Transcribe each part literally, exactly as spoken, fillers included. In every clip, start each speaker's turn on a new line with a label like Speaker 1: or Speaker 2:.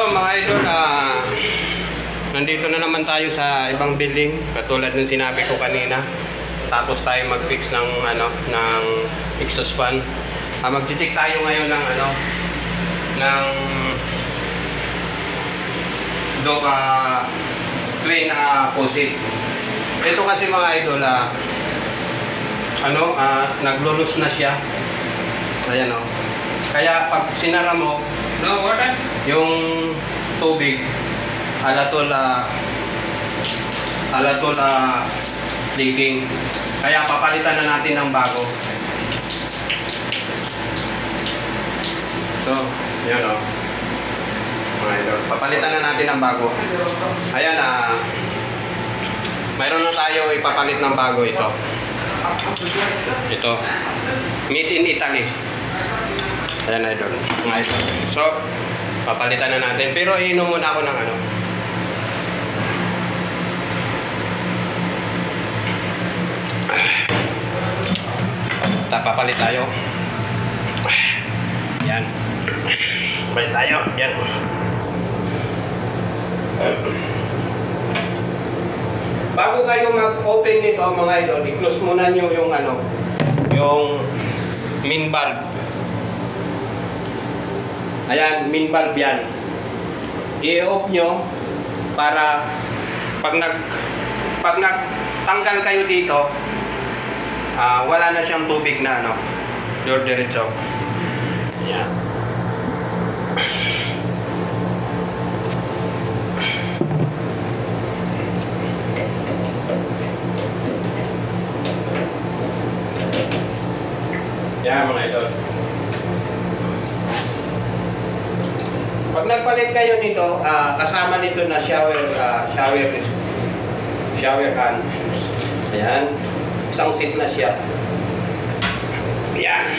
Speaker 1: mga idol, ah, nandito na naman tayo sa ibang building katulad ng sinabi ko kanina. Tapos tayo mag-fix ng ano ng exhaust fan. Ah, mag-check tayo ngayon ng ano ng Doka twin uh, faucet. Ito kasi mga idol, ah, ano, ah, naglulus na siya. Ayan o. Kaya pag sinara mo, no, water, yung tubig, alatol, uh, alatol uh, leaking. Kaya papalitan na natin ng bago. So, yun o. Mga idol, papalitan na natin ng bago. Ayan, ah, uh, mayroon na tayo ipapalit ng bago ito. Ito. Made in Italy. Ayan, idol. Mga idol. So, papalitan na natin. Pero iinom muna ako ng ano. Papalit tayo. Yan. Papalit tayo. Yan. Bago kayo mag-open nito mga idol, i-close muna nyo yung ano, yung main valve. Ayan, main valve yan. I-off nyo para pag nag pag nagtanggal kayo dito, uh, wala na siyang tubig na ano, diretso. Ayan. Yan mga idol. Pag nagpalit kayo nito, uh, kasama nito na shower, uh, shower, shower hand. Ayan. Isang seat na siya. Ayan.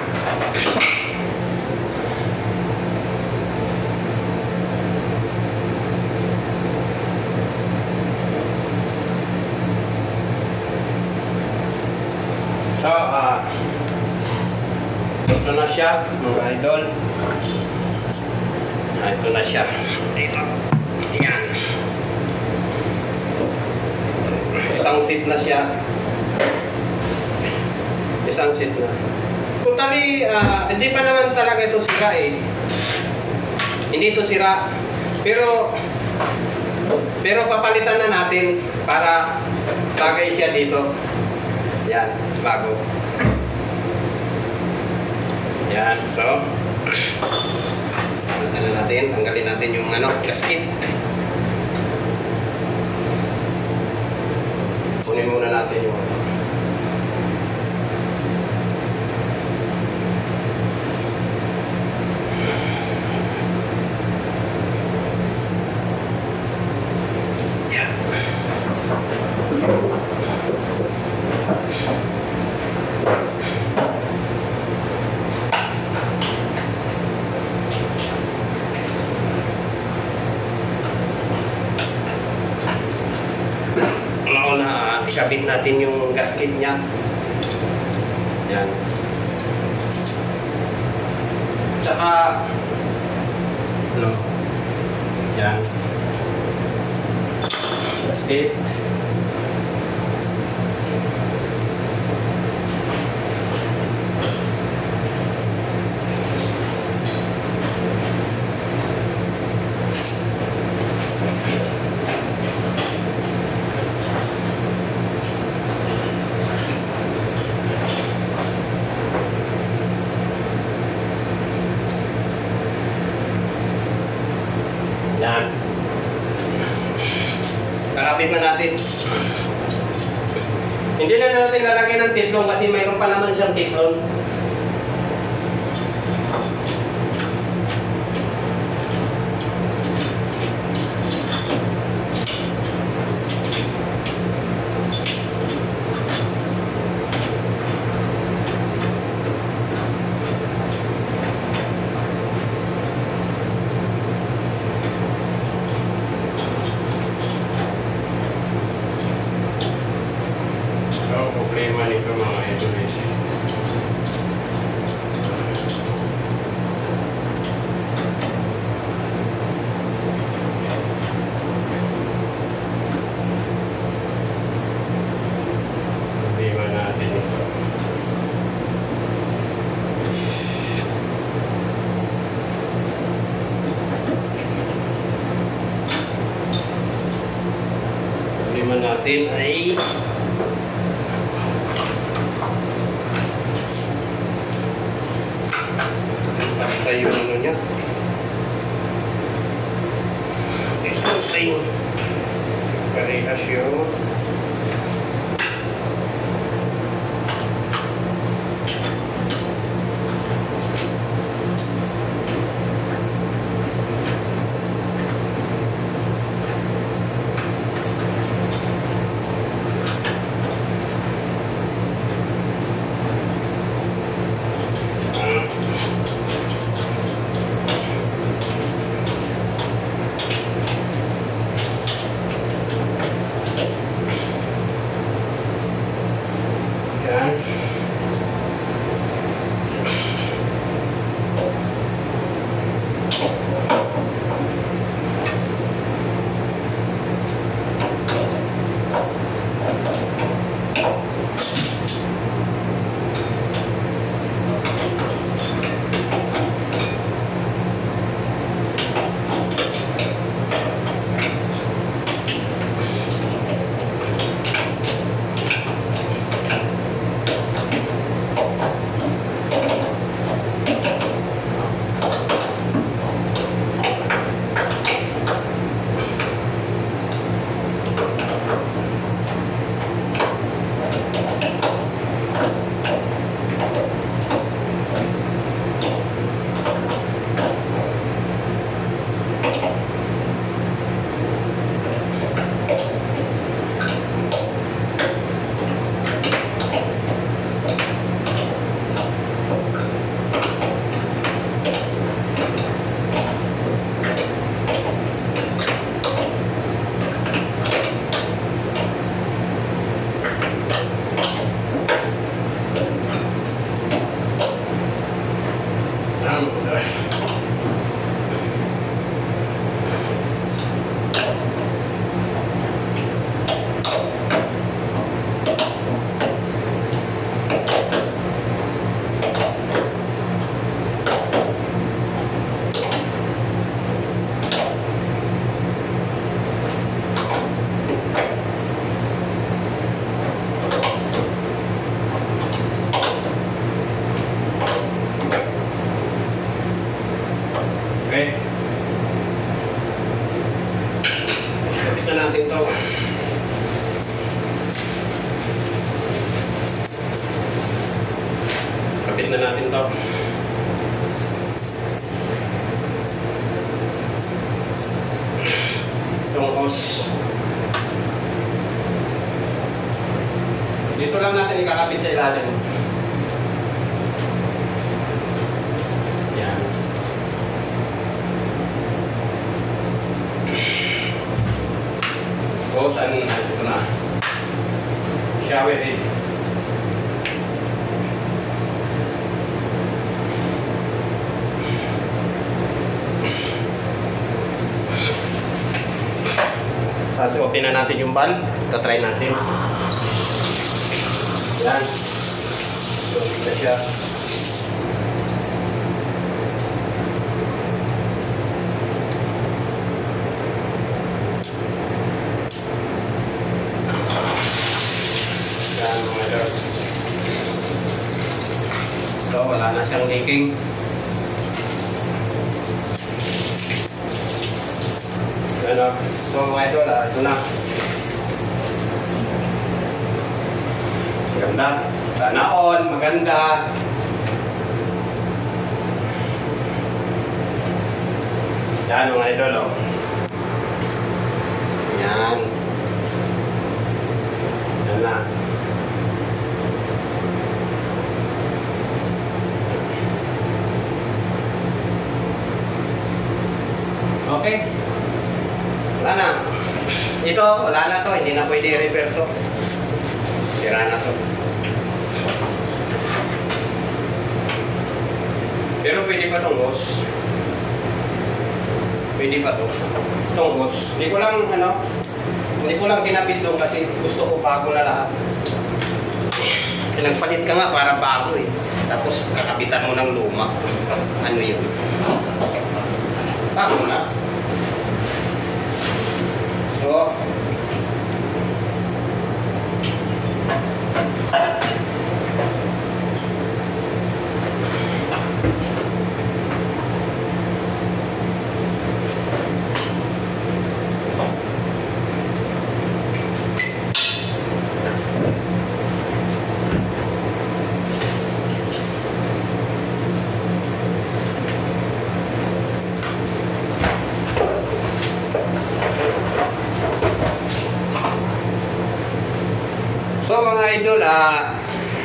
Speaker 1: So, ah, uh, ito na siya, mga idol. Ah, ito na siya. Dito. Ayan. Isang seat na siya. Isang seat na. Totally, uh, hindi pa naman talaga ito sira eh. Hindi ito sira. Pero, pero papalitan na natin para bagay siya dito. Yan, bago. Yan, so tanggalin na natin, tanggalin natin yung ano, gasket. Kunin muna natin yung ano. Ikabit natin yung gasket niya. Yan. Tsaka ano? Yan. Gasket. Yan. Kakapit na natin. Hindi na natin lalagay ng titlong kasi mayroon pa naman siyang titlon. Problema nito mga idol. naman natin ay pantay yung ano niya. Ito pantay yung parehas yung okay. Kapit na natin to. Kapit na natin to. Itong hose. Dito lang natin ikakapit sa ilalim. Yan. Hose, ano na, ito na. Shower head. Tapos open na natin yung valve. Tatry natin. Yan. Open na siya. Yan mga idol. So wala na siyang leaking. Ano? So mga idol, ah, ito na. Maganda. Sana all, maganda. Yan mga idol, oh. Yan. Yan na. Okay. Wala na. Ito, wala na to. Hindi na pwede i-repair to. Sira na to. Pero pwede pa itong hose. Pwede pa to. Itong hose. Hindi ko lang, ano, hindi ko lang kinabit doon kasi gusto ko bago na lahat. Nagpalit ka nga para bago eh. Tapos kakabitan mo ng luma. Ano yun? Bago na. So, idol, ah,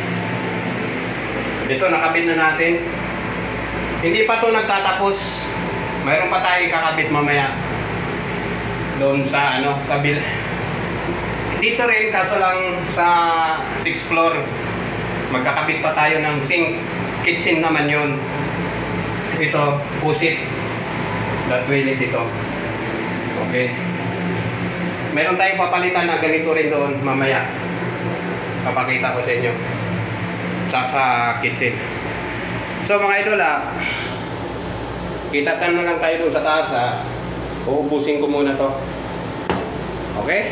Speaker 1: dito nakabit na natin. Hindi pa to nagtatapos. Mayroon pa tayo kakabit mamaya. Doon sa ano, kabil. Dito rin, kaso lang sa sixth floor. Magkakabit pa tayo ng sink. Kitchen naman yun. Ito, pusit. That toilet dito. Okay. Meron tayong papalitan na ganito rin doon mamaya. Papakita ko sa inyo. Sa, sa kitchen. So mga idol, ah, kitatan na lang tayo doon sa taas, ah. Uubusin ko muna to. Okay?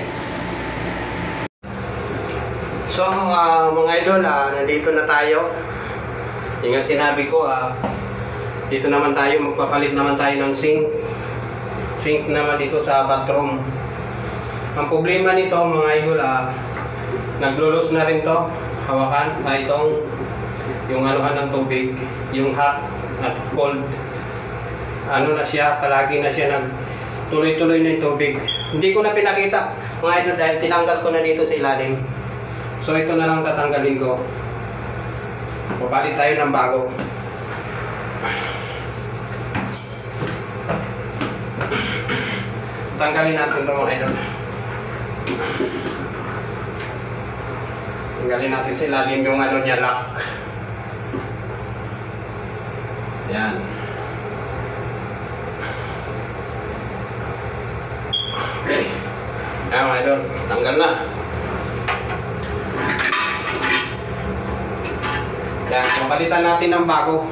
Speaker 1: So uh, mga idol, ah, nandito na tayo. Yung sinabi ko, ah, dito naman tayo, magpapalit naman tayo ng sink. Sink naman dito sa bathroom. Ang problema nito mga idol, ah, naglulus na rin to. Hawakan, ah, itong yung anuhan ng tubig, yung hot at cold. Ano na siya, palagi na siya nag tuloy-tuloy na yung tubig. Hindi ko na pinakita mga idol dahil tinanggal ko na dito sa ilalim. So ito na lang tatanggalin ko. Papalit tayo ng bago. Tanggalin natin ito mga idol. Tanggalin natin sa ilalim yung ano niya, lock. Yan. Okay. Ayan mga idol, tanggal na. Yan, papalitan natin ng bago.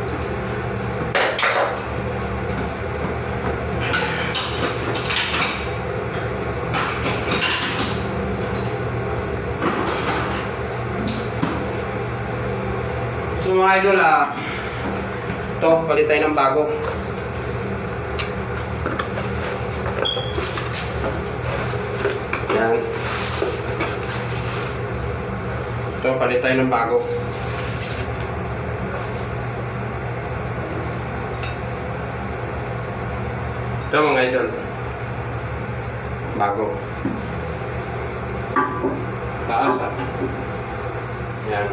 Speaker 1: So mga idol, ah, ito, palit tayo ng bago. Yan. Ito, palit tayo ng bago. Ito mga idol, bago. Taas, ah. Yan.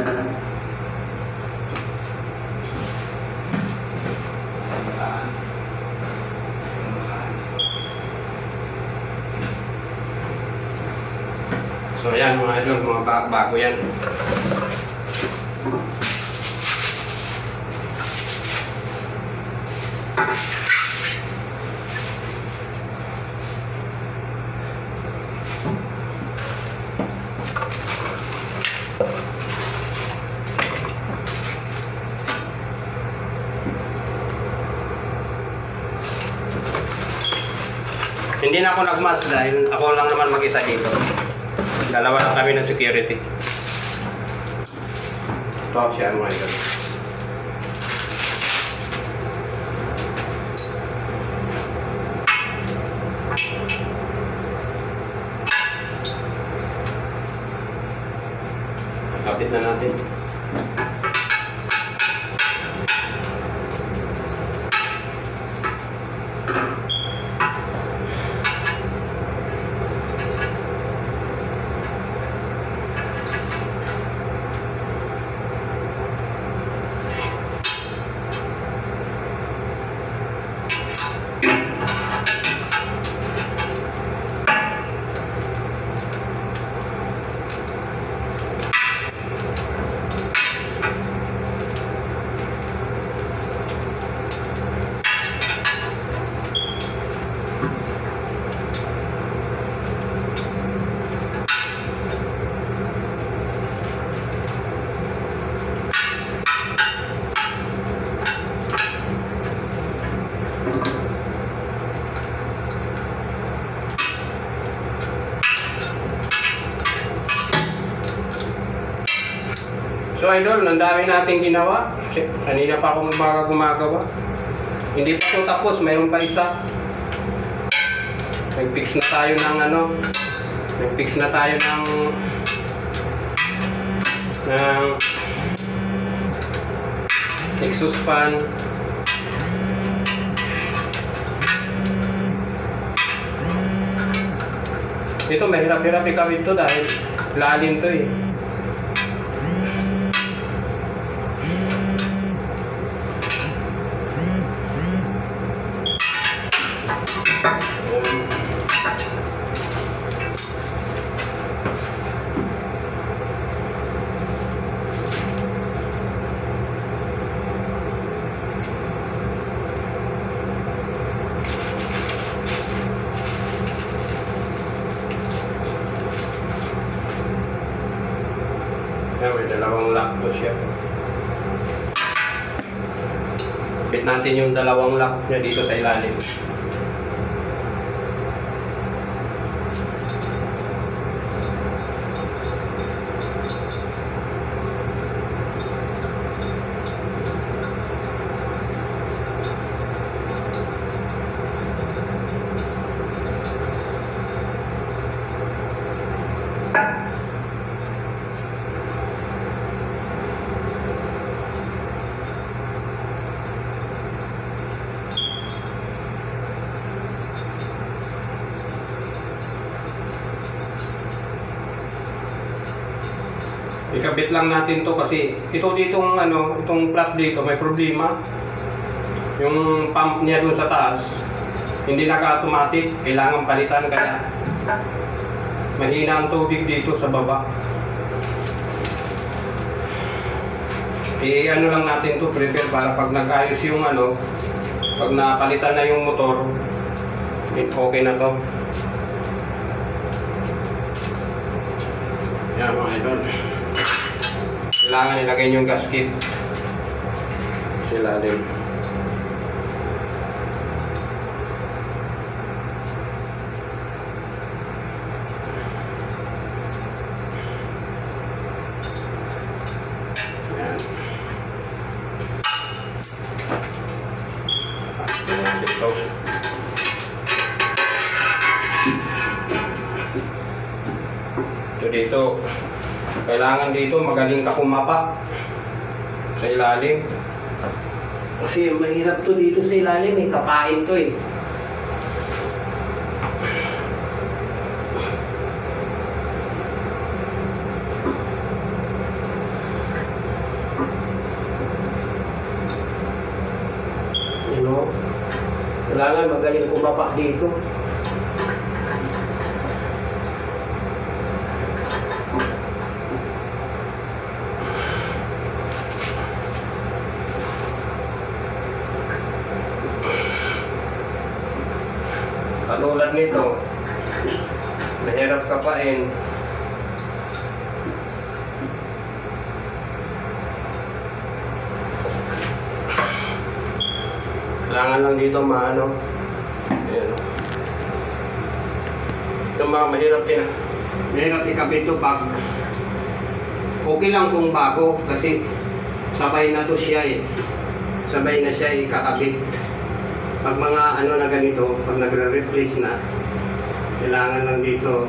Speaker 1: So yan mga idol, mga ba bago yan. Hindi na ako nagmas dahil ako lang naman mag-isa dito. Dalawa lang kami ng security. Ito siya mga idol. Kapit na natin. So idol, ang dami nating ginawa. Kanina pa ako umaga gumagawa. Hindi pa ito tapos, mayroon pa isa. Nag-fix na tayo ng ano. Nag-fix na tayo ng ng exhaust fan. Ito mahirap-hirap ikabit to dahil lalim to eh. Kaya may dalawang lock to siya. Kapit natin yung dalawang lock niya dito sa ilalim. Ikabit lang natin to kasi ito ditong ano, itong flat dito may problema. Yung pump niya dun sa taas hindi naka-automatic, kailangan palitan kaya mahina ang tubig dito sa baba. I-ano lang natin to, prepare para pag nag-ayos yung ano, pag napalitan na yung motor, okay na to. Yan mga idol. Kailangan ilagay yung gasket sa ilalim. Yan. Ito. Ito dito. Kailangan dito magaling ka kumapa sa ilalim. Kasi mahirap to dito sa ilalim eh, kapain to eh. You know, kailangan magaling kumapa dito. Katulad nito, mahirap kapain. Kailangan lang dito maano. Ayan. Ito mga mahirap din. Mahirap ikabit ito pag okay lang kung bago kasi sabay na to siya eh. Sabay na siya ikakabit. Pag mga ano na ganito, pag nagre-replace na, kailangan lang dito,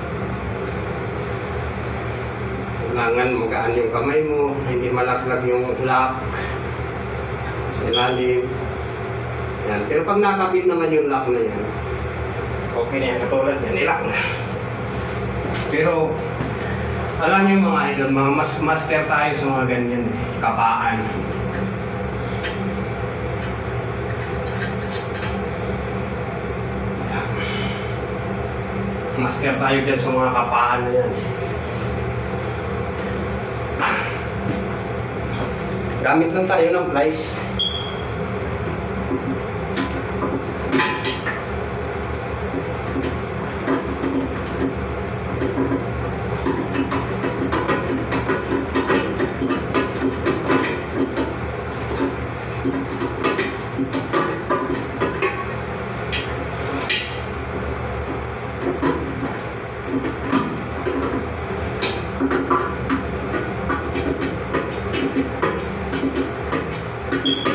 Speaker 1: kailangan magaan yung kamay mo, hindi malaglag yung lock sa ilalim. Yan. Pero pag nakabit naman yung lock na yan, okay na yan, katulad yan, nilock na. Pero, alam nyo mga idol, mga mas master tayo sa mga ganyan eh, kapaan. Master tayo dyan sa mga kapaan na yan. Gamit lang tayo ng plies.
Speaker 2: Thank you.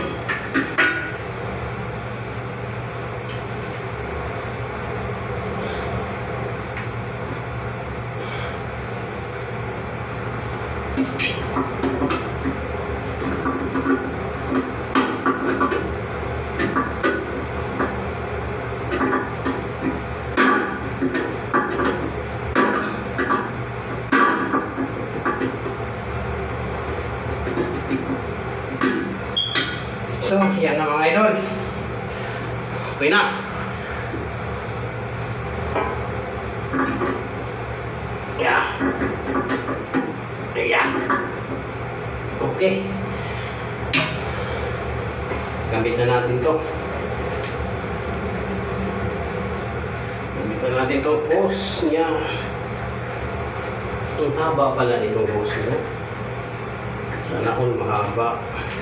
Speaker 1: Okay na. Yeah. Yeah. Okay. Gamit na natin to. Gamit na natin to hose niya. Ang haba pala nitong hose niya. Sana all mahaba.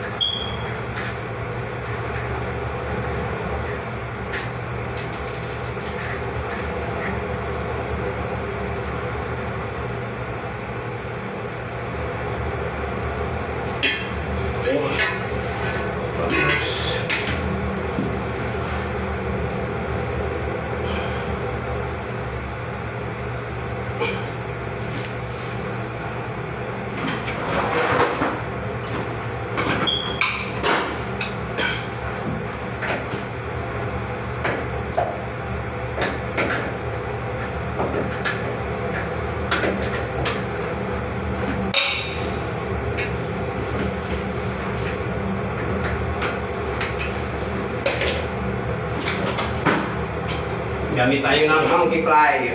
Speaker 1: Gamit tayo ng monkey ply.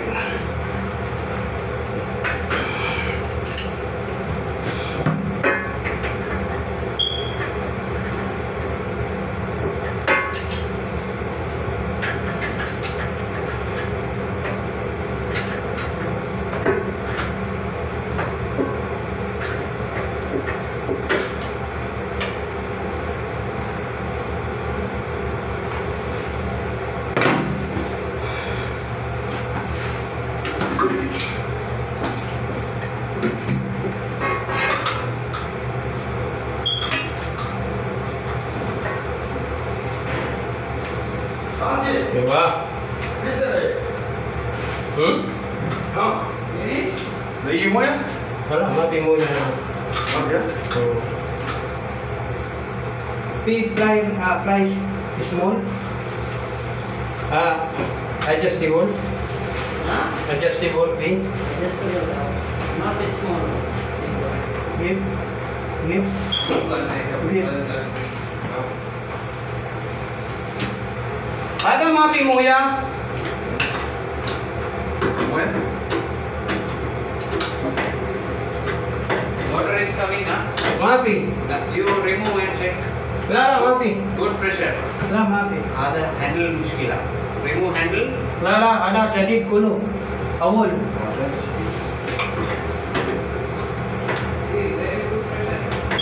Speaker 1: Diba? Hmm?
Speaker 2: Hah?
Speaker 1: Ini?
Speaker 2: Naisip mo yan?
Speaker 1: Wala, mati mo yan.
Speaker 2: Oh, yeah?
Speaker 1: So, P price, uh, price small. Ah, uh, adjustable.
Speaker 3: Huh?
Speaker 1: Adjustable pin.
Speaker 3: Just a little. Not small.
Speaker 1: Nip. Nip. Nip. Ada mapi mo ya?
Speaker 2: Mo yan?
Speaker 4: Water is coming, huh?
Speaker 1: Mapi.
Speaker 4: That you remove and check.
Speaker 1: Lara mapi.
Speaker 4: Good pressure.
Speaker 1: La mapi.
Speaker 4: Ada handle mushkila. Remove handle.
Speaker 1: Lara ada jadid kulo. Awal.
Speaker 4: Very good pressure.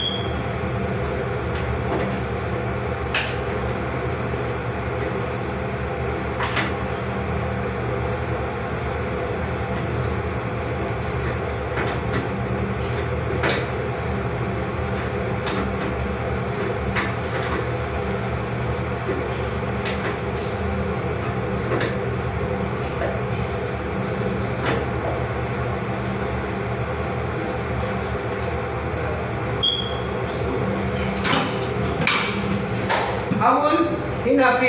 Speaker 1: Awal. Hinapi.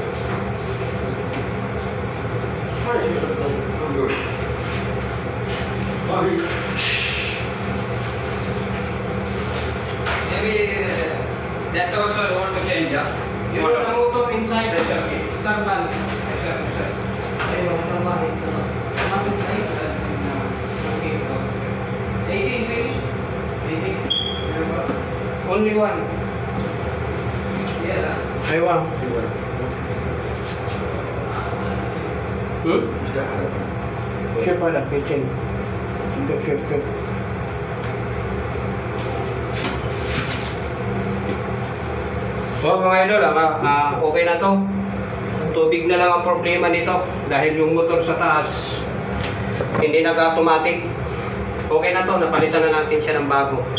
Speaker 2: Good. Mami.
Speaker 4: Maybe uh, that also I want to change, huh?
Speaker 1: You want to motor inside.
Speaker 4: Okay.
Speaker 1: Tangan.
Speaker 4: Pressure, pressure.
Speaker 1: Ayo, tangan itu. Tangan naik.
Speaker 4: eighteen finish. eighteen. Remember?
Speaker 1: Only one.
Speaker 4: Yeah.
Speaker 1: I want. Hmm?
Speaker 2: Sudah ada.
Speaker 1: Chef ada kitchen. Chef, chef, chef. So mga idol, ah, ah, okay na to. Tubig na lang ang problema nito dahil yung motor sa taas hindi nag-automatic. Okay na to, napalitan na natin siya ng bago.